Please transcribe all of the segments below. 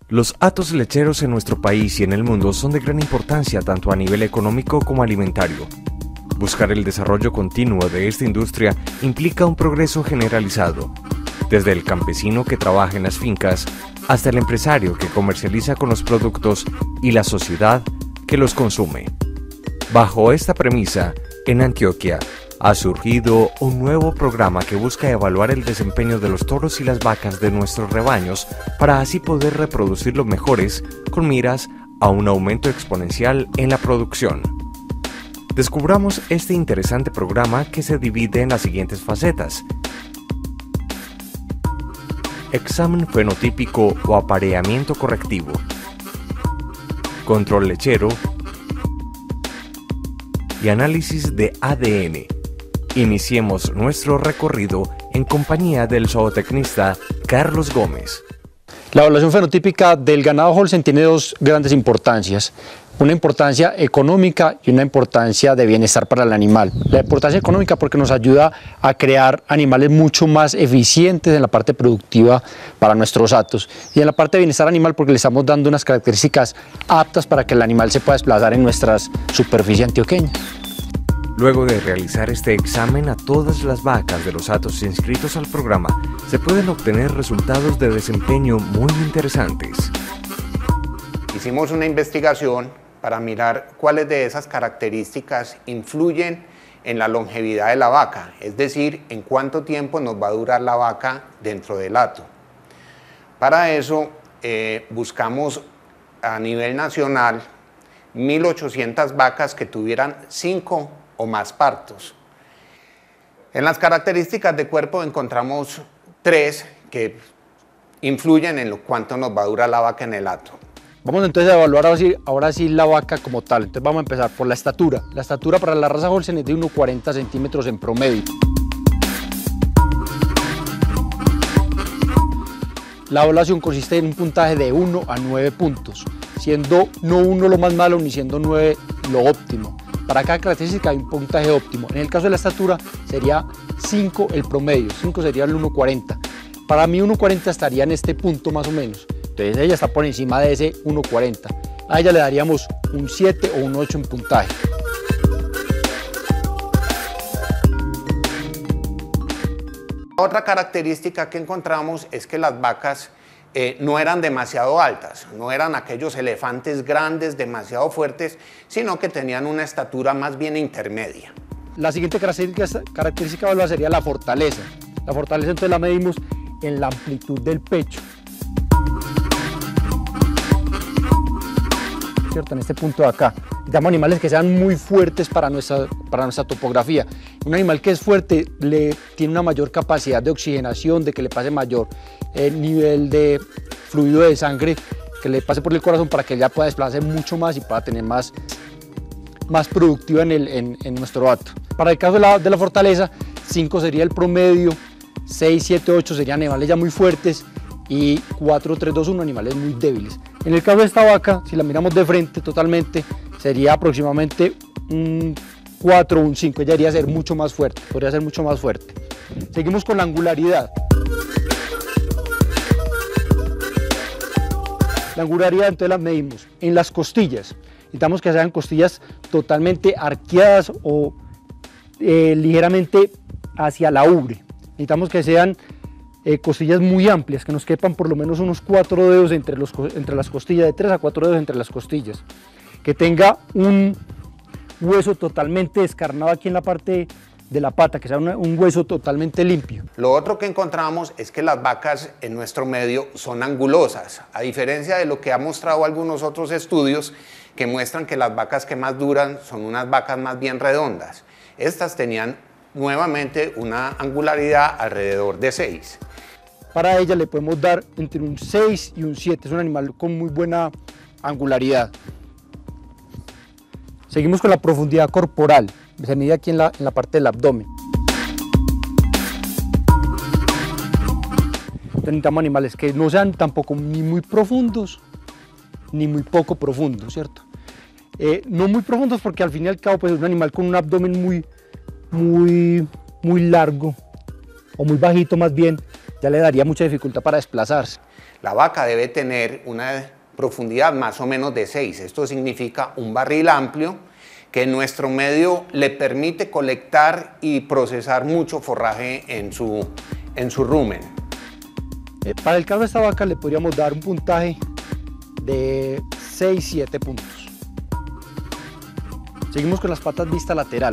Los hatos lecheros en nuestro país y en el mundo son de gran importancia tanto a nivel económico como alimentario. Buscar el desarrollo continuo de esta industria implica un progreso generalizado, desde el campesino que trabaja en las fincas hasta el empresario que comercializa con los productos y la sociedad que los consume. Bajo esta premisa, en Antioquia ha surgido un nuevo programa que busca evaluar el desempeño de los toros y las vacas de nuestros rebaños para así poder reproducirlos mejores con miras a un aumento exponencial en la producción. Descubramos este interesante programa que se divide en las siguientes facetas: examen fenotípico o apareamiento correctivo, control lechero y análisis de ADN. Iniciemos nuestro recorrido en compañía del zootecnista Carlos Gómez. La evaluación fenotípica del ganado Holstein tiene dos grandes importancias: una importancia económica y una importancia de bienestar para el animal. La importancia económica porque nos ayuda a crear animales mucho más eficientes en la parte productiva para nuestros hatos, y en la parte de bienestar animal porque le estamos dando unas características aptas para que el animal se pueda desplazar en nuestras superficies antioqueñas. Luego de realizar este examen a todas las vacas de los hatos inscritos al programa, se pueden obtener resultados de desempeño muy interesantes. Hicimos una investigación para mirar cuáles de esas características influyen en la longevidad de la vaca, es decir, en cuánto tiempo nos va a durar la vaca dentro del hato. Para eso buscamos a nivel nacional 1.800 vacas que tuvieran 5 o más partos. En las características de cuerpo encontramos 3 que influyen en cuánto nos va a durar la vaca en el hato. Vamos entonces a evaluar ahora sí la vaca como tal. Entonces vamos a empezar por la estatura. La estatura para la raza Holstein es de 1,40 centímetros en promedio. La evaluación consiste en un puntaje de 1 a 9 puntos, siendo no 1 lo más malo ni siendo 9 lo óptimo. Para cada característica hay un puntaje óptimo. En el caso de la estatura sería 5 el promedio, 5 sería el 1,40. Para mí 1,40 estaría en este punto más o menos. Entonces ella está por encima de ese 1,40. A ella le daríamos un 7 o un 8 en puntaje. Otra característica que encontramos es que las vacas no eran demasiado altas, no eran aquellos elefantes grandes, demasiado fuertes, sino que tenían una estatura más bien intermedia. La siguiente característica evaluada sería la fortaleza. La fortaleza entonces la medimos en la amplitud del pecho. ¿Cierto? En este punto de acá. Necesitamos animales que sean muy fuertes para nuestra topografía. Un animal que es fuerte tiene una mayor capacidad de oxigenación, de que le pase mayor nivel de fluido de sangre, que le pase por el corazón para que ella pueda desplazarse mucho más y pueda tener más productiva en nuestro hato. Para el caso de la fortaleza, 5 sería el promedio, 6, 7, 8 serían animales ya muy fuertes y 4, 3, 2, 1 animales muy débiles. En el caso de esta vaca, si la miramos de frente totalmente, sería aproximadamente un 4 o un 5, ella debería ser mucho más fuerte, podría ser mucho más fuerte. Seguimos con la angularidad. La angularidad entonces la medimos en las costillas. Necesitamos que sean costillas totalmente arqueadas o ligeramente hacia la ubre. Necesitamos que sean costillas muy amplias, que nos quepan por lo menos unos 4 dedos entre las costillas, de 3 a 4 dedos entre las costillas. Que tenga un hueso totalmente descarnado aquí en la parte de la pata, que sea un hueso totalmente limpio. Lo otro que encontramos es que las vacas en nuestro medio son angulosas, a diferencia de lo que han mostrado algunos otros estudios que muestran que las vacas que más duran son unas vacas más bien redondas. Estas tenían nuevamente una angularidad alrededor de 6. Para ella le podemos dar entre un 6 y un 7, es un animal con muy buena angularidad. Seguimos con la profundidad corporal, se mide aquí en la parte del abdomen. Entonces necesitamos animales que no sean tampoco ni muy profundos ni muy poco profundos, ¿cierto? No muy profundos porque al fin y al cabo pues, es un animal con un abdomen muy largo o muy bajito más bien, ya le daría mucha dificultad para desplazarse. La vaca debe tener una profundidad más o menos de 6. Esto significa un barril amplio que en nuestro medio le permite colectar y procesar mucho forraje en su rumen. Para el caso de esta vaca le podríamos dar un puntaje de 6-7 puntos. Seguimos con las patas vista lateral.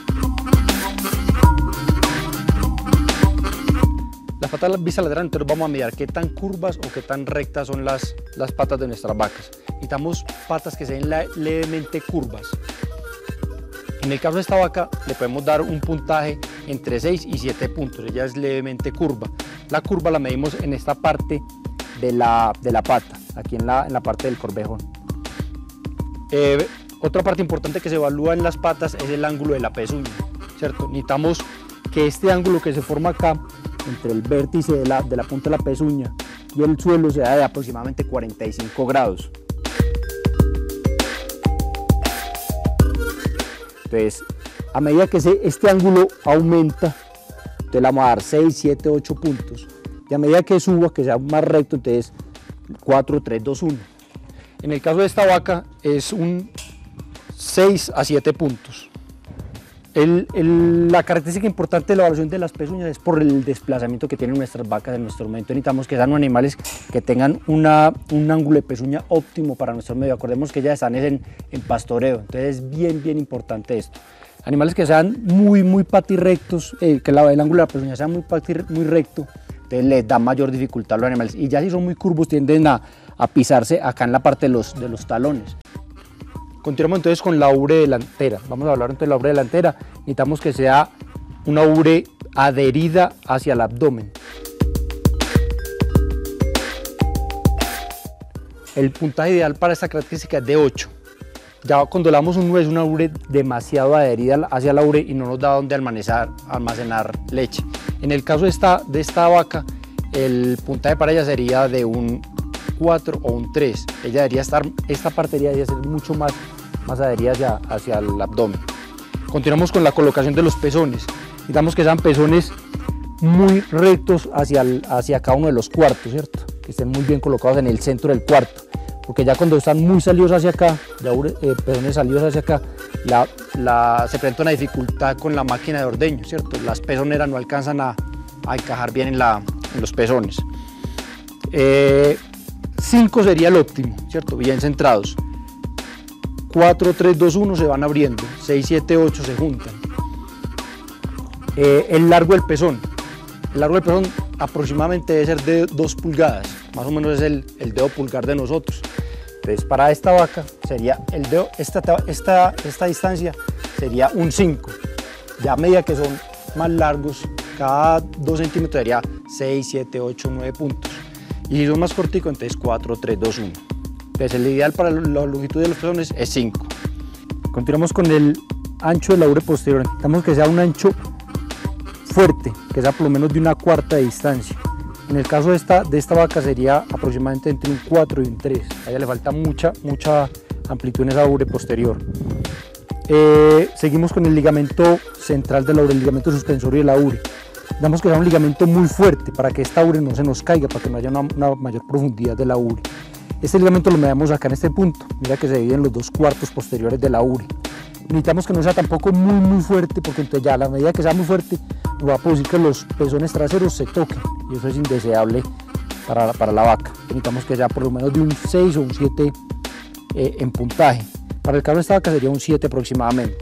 Las patas vista lateral, entonces vamos a mirar qué tan curvas o qué tan rectas son las patas de nuestras vacas. Necesitamos patas que sean levemente curvas. En el caso de esta vaca le podemos dar un puntaje entre 6 y 7 puntos, ella es levemente curva. La curva la medimos en esta parte de la pata, aquí en la parte del corvejón. Otra parte importante que se evalúa en las patas es el ángulo de la pezuña, ¿cierto? Necesitamos que este ángulo que se forma acá, entre el vértice de la punta de la pezuña y el suelo, sea de aproximadamente 45 grados. Entonces, a medida que este ángulo aumenta, entonces le vamos a dar 6, 7, 8 puntos. Y a medida que suba, que sea más recto, entonces 4, 3, 2, 1. En el caso de esta vaca es un 6 a 7 puntos. La característica importante de la evaluación de las pezuñas es por el desplazamiento que tienen nuestras vacas en nuestro momento. Necesitamos que sean animales que tengan un ángulo de pezuña óptimo para nuestro medio. Acordemos que ya están en pastoreo, entonces es bien importante esto. Animales que sean muy patirrectos, que el ángulo de la pezuña sea muy recto, entonces les da mayor dificultad a los animales. Y ya si son muy curvos tienden a pisarse acá en la parte de los talones. Continuamos entonces con la ubre delantera. Vamos a hablar entonces de la ubre delantera. Necesitamos que sea una ubre adherida hacia el abdomen. El puntaje ideal para esta característica es de 8. Ya cuando le damos un 9 es una ubre demasiado adherida hacia la ubre y no nos da donde almacenar leche. En el caso de esta vaca, el puntaje para ella sería de un 4 o un 3. Ella debería estar, esta parte debería ser mucho más adherida hacia el abdomen. Continuamos con la colocación de los pezones. Necesitamos que sean pezones muy rectos hacia cada uno de los cuartos, ¿cierto? Que estén muy bien colocados en el centro del cuarto, porque ya cuando están muy salidos hacia acá, pezones salidos hacia acá, se presenta una dificultad con la máquina de ordeño, ¿cierto? Las pezoneras no alcanzan a encajar bien en los pezones. 5 sería el óptimo, ¿cierto? Bien centrados. 4, 3, 2, 1 se van abriendo, 6, 7, 8 se juntan. El largo del pezón. El largo del pezón aproximadamente debe ser de 2 pulgadas, más o menos es el dedo pulgar de nosotros. Entonces para esta vaca sería el dedo, esta distancia sería un 5. Ya a medida que son más largos, cada 2 centímetros sería 6, 7, 8, 9 puntos. Y si son más corticos, entonces 4, 3, 2, 1. Entonces el ideal para la longitud de los pezones es 5. Continuamos con el ancho de la ubre posterior. Necesitamos que sea un ancho fuerte, que sea por lo menos de una cuarta de distancia. En el caso de esta vaca sería aproximadamente entre un 4 y un 3. A ella le falta mucha amplitud en esa ubre posterior. Seguimos con el ligamento central de la ubre, el ligamento suspensorio de la ubre. Necesitamos que sea un ligamento muy fuerte para que esta ubre no se nos caiga, para que no haya una mayor profundidad de la ubre. Este ligamento lo medimos acá en este punto, mira que se divide en los 2 cuartos posteriores de la ubre. Necesitamos que no sea tampoco muy fuerte, porque entonces ya a la medida que sea muy fuerte nos va a producir que los pezones traseros se toquen y eso es indeseable para la vaca. Necesitamos que sea por lo menos de un 6 o un 7 en puntaje. Para el caso de esta vaca sería un 7 aproximadamente.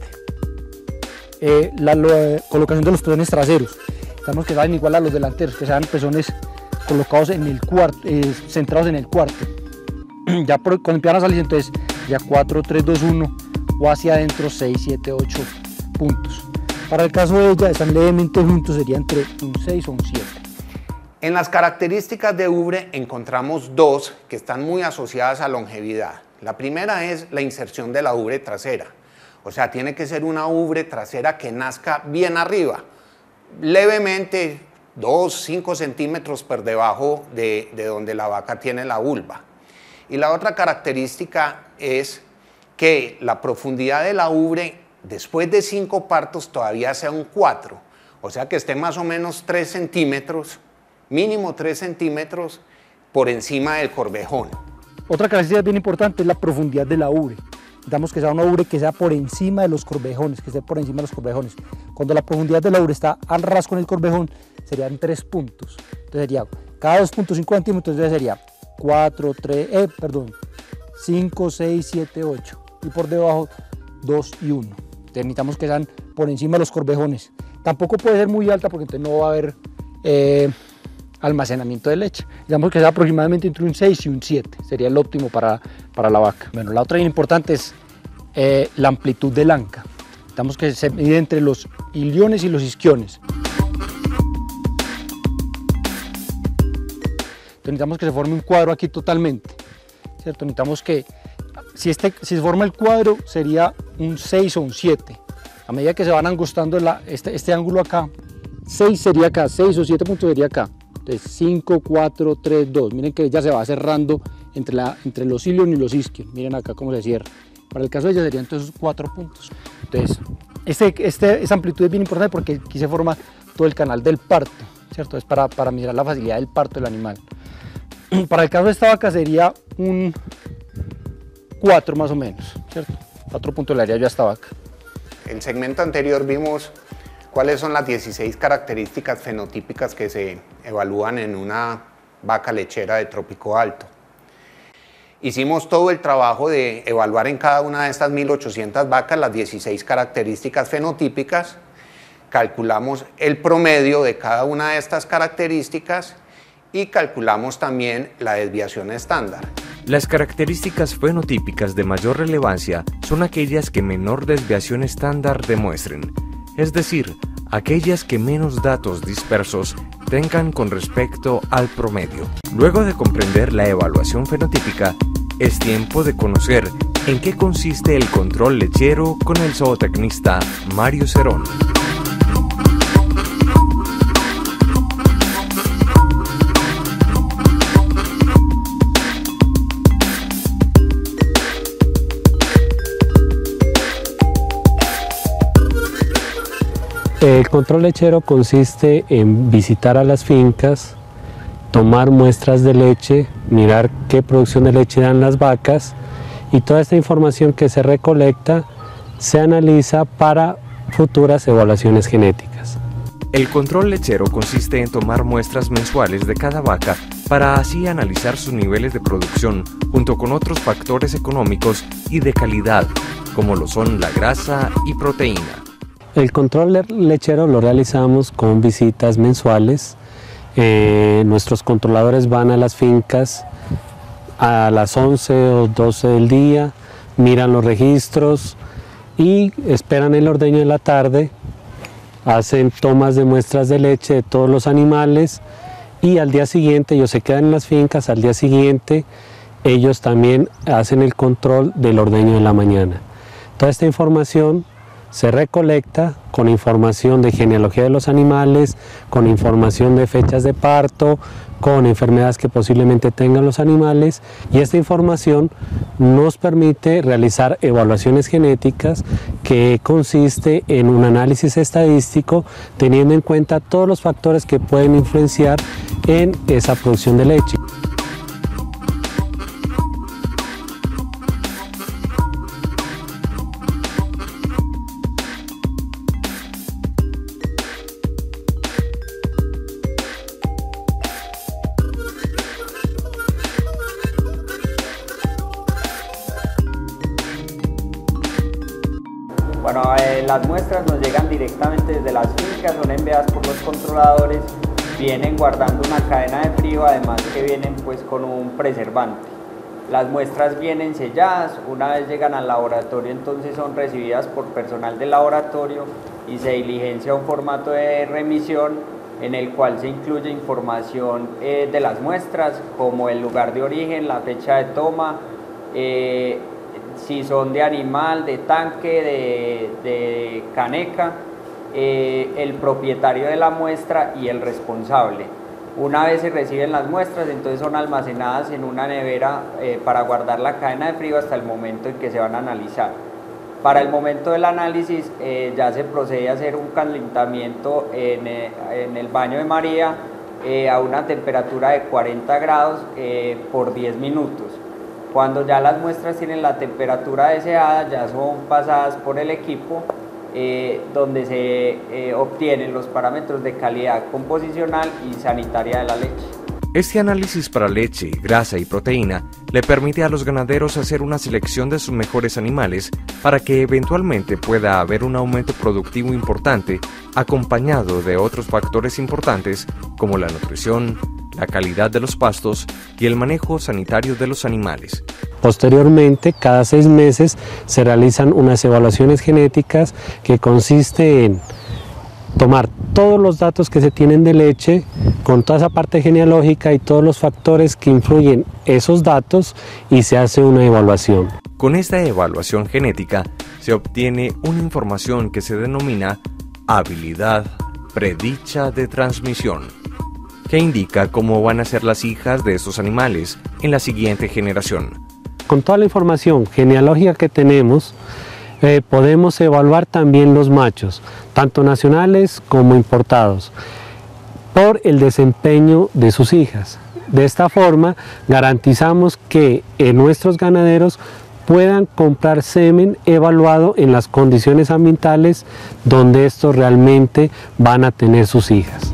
La colocación de los pezones traseros. Necesitamos que sean igual a los delanteros, que sean pezones colocados en el cuarto, centrados en el cuarto. Ya cuando empiezan a salir, entonces ya 4, 3, 2, 1 o hacia adentro 6, 7, 8 puntos. Para el caso de ella, están levemente juntos, sería entre un 6 o un 7. En las características de ubre encontramos 2 que están muy asociadas a longevidad. La primera es la inserción de la ubre trasera. O sea, tiene que ser una ubre trasera que nazca bien arriba, levemente 2, 5 centímetros por debajo de donde la vaca tiene la vulva. Y la otra característica es que la profundidad de la ubre después de 5 partos todavía sea un 4, o sea que esté más o menos 3 centímetros, mínimo 3 centímetros por encima del corvejón. Otra característica bien importante es la profundidad de la ubre. Necesitamos que sea una ubre que sea por encima de los corvejones, que esté por encima de los corvejones. Cuando la profundidad de la ubre está al ras con el corvejón, serían 3 puntos. Entonces sería cada 2.5 centímetros, entonces sería 5, 6, 7, 8. Y por debajo 2 y 1. Entonces necesitamos que sean por encima de los corvejones. Tampoco puede ser muy alta porque entonces no va a haber almacenamiento de leche. Digamos que sea aproximadamente entre un 6 y un 7. Sería el óptimo para la vaca. Bueno, la otra bien importante es la amplitud del anca. Necesitamos que se mide entre los iliones y los isquiones. Entonces necesitamos que se forme un cuadro aquí totalmente, ¿cierto? Necesitamos que, si se forma el cuadro, sería un 6 o un 7. A medida que se van angostando este ángulo acá, 6 sería acá, 6 o 7 puntos sería acá. Entonces 5, 4, 3, 2. Miren que ya se va cerrando entre los ilion y los isquion. Miren acá cómo se cierra. Para el caso de ella serían entonces 4 puntos. Entonces, esa amplitud es bien importante porque aquí se forma todo el canal del parto, ¿cierto? Es para medir la facilidad del parto del animal. Para el caso de esta vaca sería un 4 más o menos, ¿cierto? 4 puntos le haría yo a esta vaca. En el segmento anterior vimos cuáles son las 16 características fenotípicas que se evalúan en una vaca lechera de trópico alto. Hicimos todo el trabajo de evaluar en cada una de estas 1800 vacas las 16 características fenotípicas, calculamos el promedio de cada una de estas características y calculamos también la desviación estándar. Las características fenotípicas de mayor relevancia son aquellas que menor desviación estándar demuestren, es decir, aquellas que menos datos dispersos tengan con respecto al promedio. Luego de comprender la evaluación fenotípica, es tiempo de conocer en qué consiste el control lechero con el zootecnista Mario Cerón. El control lechero consiste en visitar a las fincas, tomar muestras de leche, mirar qué producción de leche dan las vacas y toda esta información que se recolecta se analiza para futuras evaluaciones genéticas. El control lechero consiste en tomar muestras mensuales de cada vaca para así analizar sus niveles de producción junto con otros factores económicos y de calidad, como lo son la grasa y proteína. El control lechero lo realizamos con visitas mensuales. Nuestros controladores van a las fincas a las 11 o 12 del día, miran los registros y esperan el ordeño de la tarde, hacen tomas de muestras de leche de todos los animales y al día siguiente ellos se quedan en las fincas, al día siguiente ellos también hacen el control del ordeño de la mañana. Toda esta información se recolecta con información de genealogía de los animales, con información de fechas de parto, con enfermedades que posiblemente tengan los animales y esta información nos permite realizar evaluaciones genéticas que consiste en un análisis estadístico teniendo en cuenta todos los factores que pueden influenciar en esa producción de leche. Bueno, las muestras nos llegan directamente desde las fincas, son enviadas por los controladores, vienen guardando una cadena de frío, además que vienen pues con un preservante. Las muestras vienen selladas, una vez llegan al laboratorio entonces son recibidas por personal del laboratorio y se diligencia un formato de remisión en el cual se incluye información de las muestras como el lugar de origen, la fecha de toma, si son de animal, de tanque, de caneca, el propietario de la muestra y el responsable. Una vez se reciben las muestras, entonces son almacenadas en una nevera para guardar la cadena de frío hasta el momento en que se van a analizar. Para el momento del análisis ya se procede a hacer un calentamiento en el baño de María a una temperatura de 40 grados por 10 minutos. Cuando ya las muestras tienen la temperatura deseada, ya son pasadas por el equipo donde se obtienen los parámetros de calidad composicional y sanitaria de la leche. Este análisis para leche, grasa y proteína le permite a los ganaderos hacer una selección de sus mejores animales para que eventualmente pueda haber un aumento productivo importante, acompañado de otros factores importantes como la nutrición, la calidad de los pastos y el manejo sanitario de los animales. Posteriormente, cada 6 meses se realizan unas evaluaciones genéticas que consiste en tomar todos los datos que se tienen de leche, con toda esa parte genealógica y todos los factores que influyen esos datos, y se hace una evaluación. Con esta evaluación genética se obtiene una información que se denomina habilidad predicha de transmisión, que indica cómo van a ser las hijas de estos animales en la siguiente generación. Con toda la información genealógica que tenemos, podemos evaluar también los machos, tanto nacionales como importados, por el desempeño de sus hijas. De esta forma garantizamos que nuestros ganaderos puedan comprar semen evaluado en las condiciones ambientales donde estos realmente van a tener sus hijas.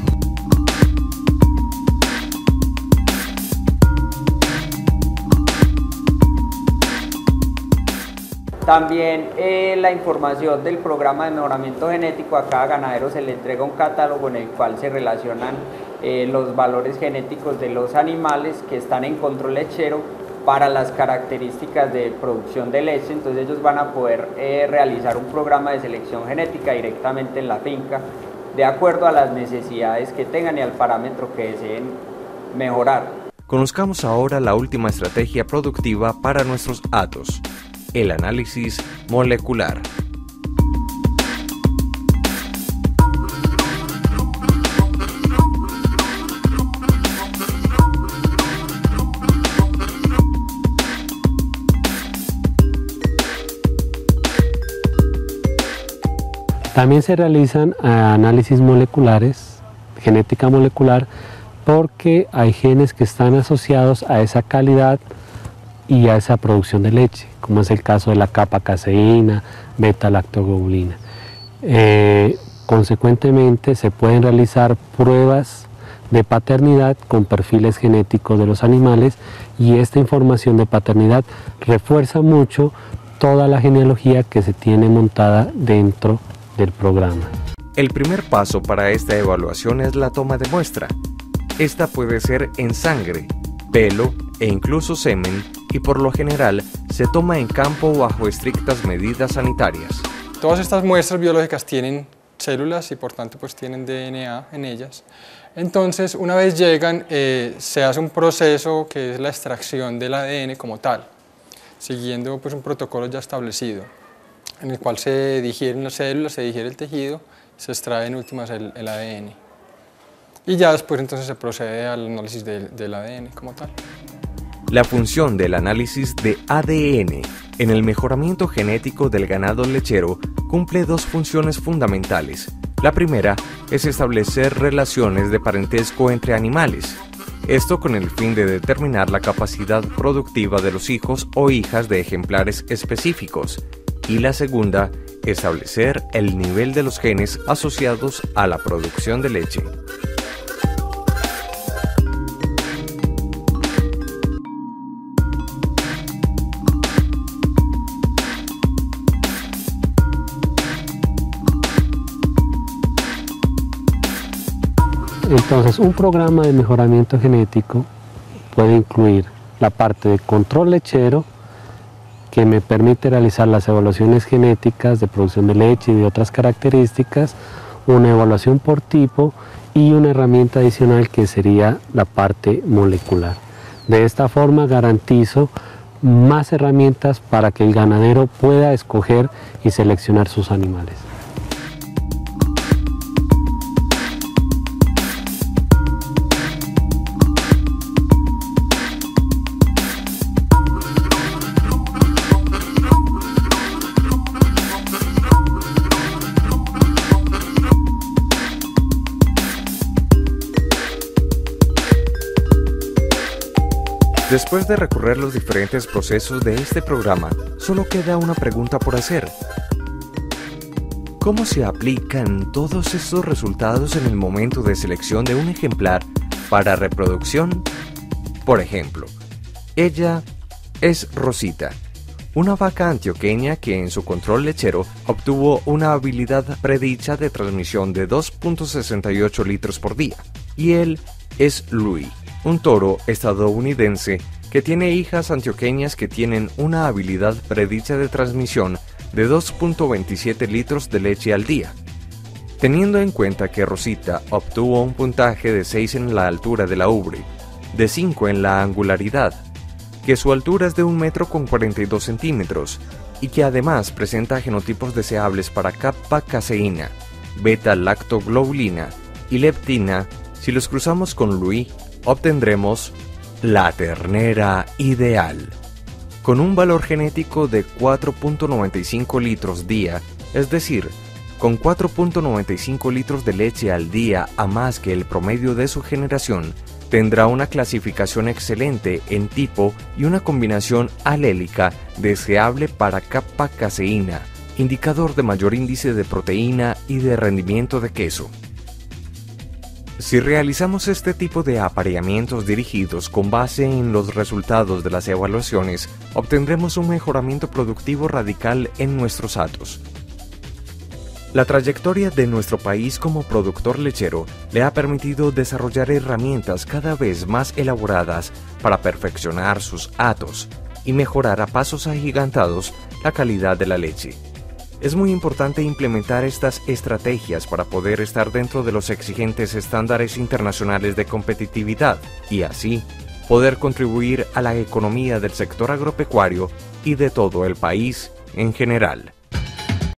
También la información del programa de mejoramiento genético, a cada ganadero se le entrega un catálogo en el cual se relacionan los valores genéticos de los animales que están en control lechero para las características de producción de leche. Entonces ellos van a poder realizar un programa de selección genética directamente en la finca de acuerdo a las necesidades que tengan y al parámetro que deseen mejorar. Conozcamos ahora la última estrategia productiva para nuestros hatos: el análisis molecular. También se realizan análisis moleculares, genética molecular, porque hay genes que están asociados a esa calidad y a esa producción de leche, como es el caso de la kappa-caseína, beta-lactoglobulina. Consecuentemente, se pueden realizar pruebas de paternidad con perfiles genéticos de los animales, y esta información de paternidad refuerza mucho toda la genealogía que se tiene montada dentro del programa. El primer paso para esta evaluación es la toma de muestra. Esta puede ser en sangre, pelo e incluso semen, y por lo general se toma en campo bajo estrictas medidas sanitarias. Todas estas muestras biológicas tienen células y por tanto pues tienen DNA en ellas. Entonces, una vez llegan, se hace un proceso que es la extracción del ADN como tal, siguiendo pues un protocolo ya establecido, en el cual se digieren las células, se digiere el tejido, se extrae en últimas el ADN. Y ya después entonces se procede al análisis del ADN como tal. La función del análisis de ADN en el mejoramiento genético del ganado lechero cumple dos funciones fundamentales. La primera es establecer relaciones de parentesco entre animales, esto con el fin de determinar la capacidad productiva de los hijos o hijas de ejemplares específicos, y la segunda, establecer el nivel de los genes asociados a la producción de leche. Entonces, un programa de mejoramiento genético puede incluir la parte de control lechero, que me permite realizar las evaluaciones genéticas de producción de leche y de otras características, una evaluación por tipo y una herramienta adicional que sería la parte molecular. De esta forma garantizo más herramientas para que el ganadero pueda escoger y seleccionar sus animales. Después de recorrer los diferentes procesos de este programa, solo queda una pregunta por hacer. ¿Cómo se aplican todos estos resultados en el momento de selección de un ejemplar para reproducción? Por ejemplo, ella es Rosita, una vaca antioqueña que en su control lechero obtuvo una habilidad predicha de transmisión de 2.68 litros por día. Y él es Louis, un toro estadounidense que tiene hijas antioqueñas que tienen una habilidad predicha de transmisión de 2.27 litros de leche al día. Teniendo en cuenta que Rosita obtuvo un puntaje de 6 en la altura de la ubre, de 5 en la angularidad, que su altura es de 1,42 m y que además presenta genotipos deseables para kappa-caseína, beta-lactoglobulina y leptina, si los cruzamos con Louis, obtendremos la ternera ideal. Con un valor genético de 4.95 litros día, es decir, con 4.95 litros de leche al día a más que el promedio de su generación, tendrá una clasificación excelente en tipo y una combinación alélica deseable para kappa-caseína, indicador de mayor índice de proteína y de rendimiento de queso. Si realizamos este tipo de apareamientos dirigidos con base en los resultados de las evaluaciones, obtendremos un mejoramiento productivo radical en nuestros hatos. La trayectoria de nuestro país como productor lechero le ha permitido desarrollar herramientas cada vez más elaboradas para perfeccionar sus hatos y mejorar a pasos agigantados la calidad de la leche. Es muy importante implementar estas estrategias para poder estar dentro de los exigentes estándares internacionales de competitividad y así poder contribuir a la economía del sector agropecuario y de todo el país en general.